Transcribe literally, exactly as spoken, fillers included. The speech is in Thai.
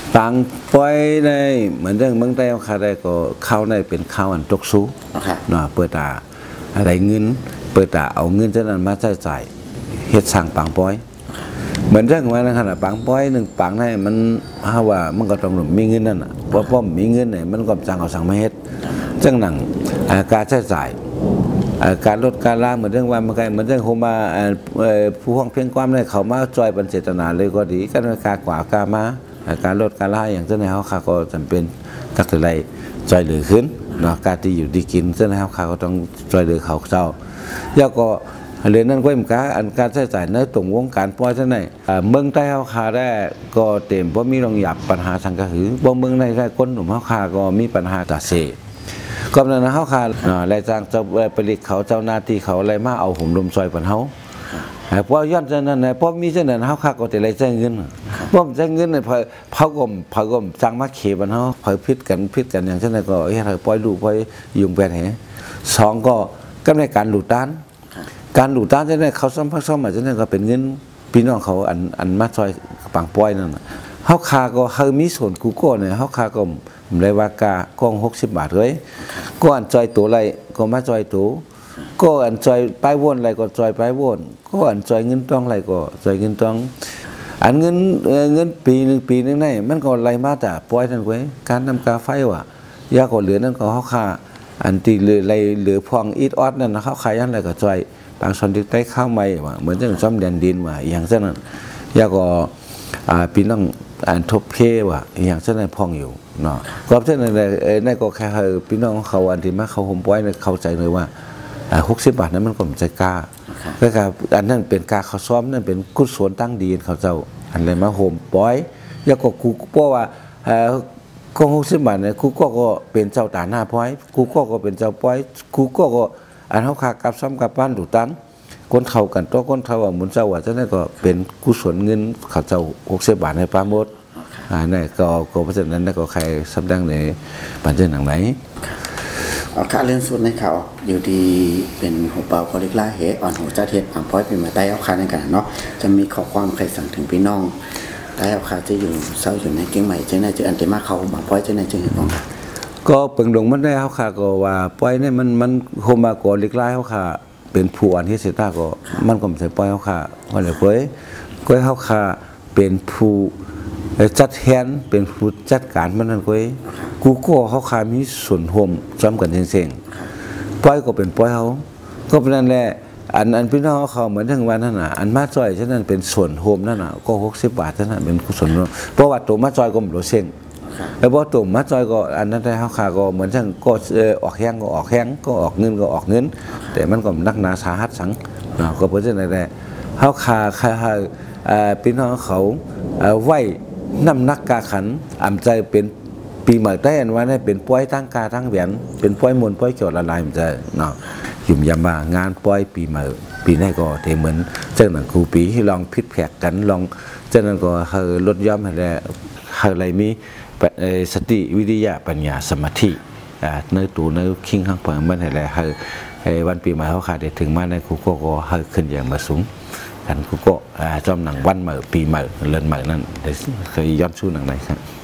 ต่างป้อยในเหมือนเรื่องเมืองใต้เขาได้ก็เข้าในเป็นข้าวอันตกซูเนาะเปิดตาอะไรเงินเปิดตาเอาเงินจากนั้นมาใช้จ่ายเฮ็ดสั่งปังป้อยเหมือนเรื่องว่าในขณะปังป้อยหนึ่งปังให้มันฮาว่ามันก็ต้องมีเงินนั่นอ่ะเพราะป้อมมีเงินเนี่ยมันก็สั่งเอาสั่งมาเฮ็ดจังหนังการใช้จ่ายการลดการล่าเหมือนเรื่องว่ามันก็เหมือนเรื่องโฮมาผู้ห้องเพียงความเนี่ยเขามาจอยบันเจตนาเลยก็ดีการการกว่ากามาการลดการล่าอย่างเช่นในเขาก็จำเป็นกักตัวไรจอยเหลือขึ้นเนาะการที่อยู่ดีกินเช่นในเขาก็ต้องจอยเหลือเขาเจ้าแล้วก็เรื่องนั้นก็เหมือนกันอันการใช้จ่ายในตรงวงการป้อยเช่นไหนเมืองใต้เขาขาได้ก็เต็มเพราะมีรองหยับปัญหาทางกระหือบ่เมืองในได้คนหนุ่มเขาขาก็มีปัญหาตาเสก็นั่นนะเขาขาอะไรจ้างเจ้าผลิตเขาเจ้าหน้าที่เขาอะไรมาเอาหุ่มลมซอยปันเขาเพราะย้อนเช่นนั้นเพราะมีเช่นนั้นเขาขาก็แต่ไรแจ้งเงินเพราะแจ้งเงินเนี่ยเผาก็เผาก็จ้างมาเขบันเขาเผาพิษกันพิษกันอย่างเช่นนั้นก็เฮ้ยปล่อยลูกปล่อยยุงแปดแห่สองก็ก็ในการหลุดต้านการหลุดต้านเช่นนั้นเขาซ้ำพักซ้ำมาเช่นนั้นก็เป็นเงินพี่น้องเขาอันอันมาซอยปังปล่อยนั่นเขาขาก็เขามีส่วนกูโก้เนี่ยเขาขาก็เลยว่ากากองหกสิบบาทเลยก็อันจอยตัวไรก็มาจอยตัวก็อันจอยป้ายวนอะไรก็จอยป้ายวนก็อันจอยเงินต้องอะไรก็จอยเงินต้องอันเงินเงินปีหนึ่งปีนึงนี่มันก็ไรมาแต่ปล่อยนั่นไว้การนำกาไฟว่ะยาก็เหลือนั่นก็เขาขาอันตีเหลือไรเหลือพองอีทออดนั่นนะเขาขายยันอะไรก็จอยบางส่วนที่ใต้ข้าวไม่ว่ะเหมือนจะซ้ำแดนดินว่ะอย่างเช่นนั้นยาก็ปีน้องอันทบเพว่ะอย่างเช่นนั้นพองอยู่เนาะก็เช่นนั้นในก็แค่พี่น้องเขาอันที่มาเขาห่มป้อยเนี่ยเข้าใจเลยว่าหกสิบบาทนั้นมันก็ไม่ใช่กาก็คืออันนั้นเป็นกาเขาซ้อมนั่นเป็นกุศลตั้งดีเขาเจ้าอันเลยมาห่มป้อยแล้วก็ครูเพราะว่าก็หกสิบบาทเนี่ยครูก็ก็เป็นเจ้าตาหน้าป้อยครูก็ก็เป็นเจ้าป้อยครูก็ก็อันเขาขากับซ้ำกับบ้านดูตันคนเขากันตัวคนเขาว่าหมุนเจ้าว่าเจ้านั่นก็เป็นกุศลเงินเขาเจ้าหกสิบบาทในปราโมทอ่านี่ก็ก็เพราะฉะนั้นนั่นก็ใครสำแดงในปัจจัยหนังไหนเอาค่าเรื่องสุดในเขาอยู่ดีเป็นหัวเป่าพอลิกล่าเหตุอ่อนหัวจ้าเทียนอ่างป้อยเป็นมาได้เอาค่าในกันเนาะจะมีข้อความใครสั่งถึงพี่น้องได้เอาค่าจะอยู่เศร้าอยู่ในเก่งใหม่เจ้าหน้าเจ้าอันเตมาเขาบางป้อยเจ้าหน้าเจ้าเห็นบ้างก็เปิงดงมันได้เอาค่าก็ว่าป้อยเนี่ยมันมันโฮมาก่อลิกล่าเอาค่าเป็นผู้อันที่เสต้าก็มันก็ไม่ใช่ป้อยเอาค่าว่าเลยเว้ยก็เอาค่าเป็นผู้จัดแทนเป็นผู้จัดการมันนั่นเว้ยกูก็เขาขามีส่วนห่มจำกันเซ็งๆป้อยก็เป็นป้อยเขาก็เป็นนั่นแหละอันอันพี่น้องเขาเหมือนทั้งวันนั่นน่ะอันมาจอยฉะนั้นเป็นส่วนห่มนั่นน่ะก็หกสิบบาทฉะนั้นเป็นส่วนเพราะว่าตัวมาจอยก็หมดเซ็งแล้วพอตัวมาจอยก็อันนั้นได้เขาขาก็เหมือนทั้งก็ออกแห้งก็ออกแห้งก็ออกเงินก็ออกเงินแต่มันก็นักหนาสาหัสสังก็เพราะฉะนั้นแหละเขาขาขาพี่น้องเขาไหวน้ำนักกาขันอ่ำใจเป็นปีใหม่ได้อันว่าเนี่ยเป็นป้อยตั้งกาตั้งแหวนเป็นป้อยมนป้อยเกี่ยวละลายมันจะเนาะยุ่มยามางานป้อยปีใหม่ปีนี้ก็เทเหมือนเจ้าหนังครูปีที่ลองพิษแผกกันลองเจ้านั้นก็เฮอลดย่อมอะไรอะไรมีสติวิทยาปัญญาสมาธิเนื้อตูเนื้อคิงข้างเปิดมันอะไรเฮอวันปีใหม่เขาขาดได้ถึงมาในครูก็ก็เฮอขึ้นอย่างมาสูงกันกูก็จอมหนังวันใหม่ปีใหม่เลื่อนใหม่นั่นเคยย้อนสู้หนังไหนครับ